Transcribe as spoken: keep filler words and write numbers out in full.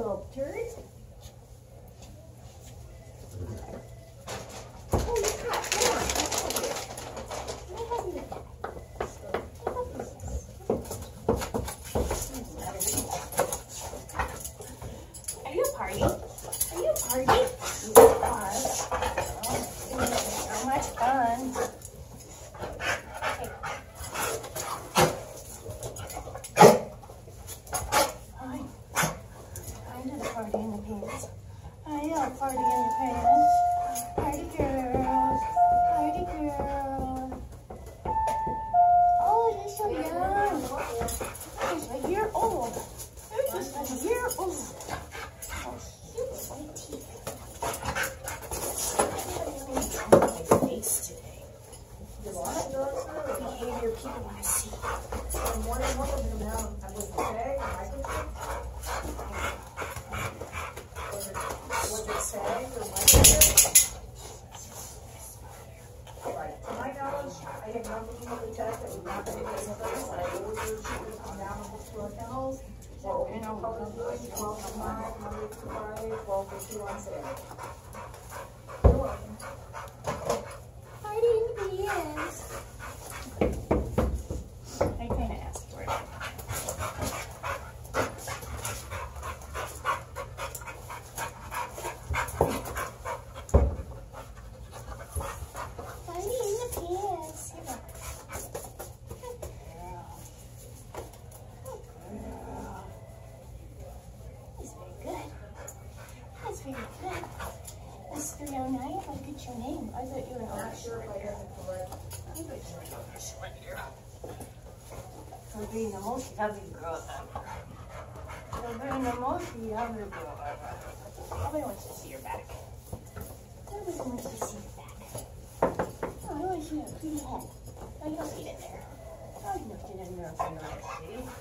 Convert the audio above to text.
little turd. Oh, you got more. Let me help you with that. Are you a party? Are you a party? You are. Oh, so much fun. Party in the pants. I know, party in the pants. Party girls. Party girls. Oh, you're so young. You're just a year old. You're just a year old. Oh, cute white teeth. I'm going to my face today. The behavior people want to see. I'm wondering what we're going to know. I was okay. I have not been able to test that we've not been able to test that I ordered shoes down to our kennels. So, you know, twelve to five, Monday through Friday, twelve to two on Saturday. You're welcome. Party in the pants. I kind of asked for it. It's three oh nine, if I get your name. I thought you were not sure if I got it correct. I thought you were not sure here. For being the most heavy girl ever. For being the most heavy girl ever. Nobody wants to see your back. Nobody wants to see your back. Oh, I want to see your pretty head. Oh, you don't need it there. Oh, you don't get in there if you want to see.